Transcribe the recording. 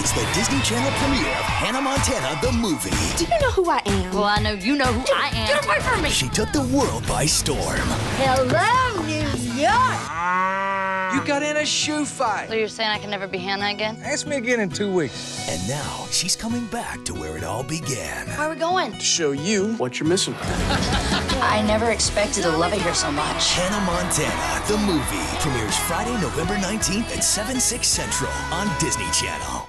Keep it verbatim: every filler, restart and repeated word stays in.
It's the Disney Channel premiere of Hannah Montana, the movie. Do you know who I am? Well, I know you know who I am. Get away from me! She took the world by storm. Hello, New York! You got in a shoe fight. So you're saying I can never be Hannah again? Ask me again in two weeks. And now she's coming back to where it all began. Where are we going? To show you what you're missing. I never expected to love it here so much. Hannah Montana, the movie, premieres Friday, November nineteenth at seven, six Central on Disney Channel.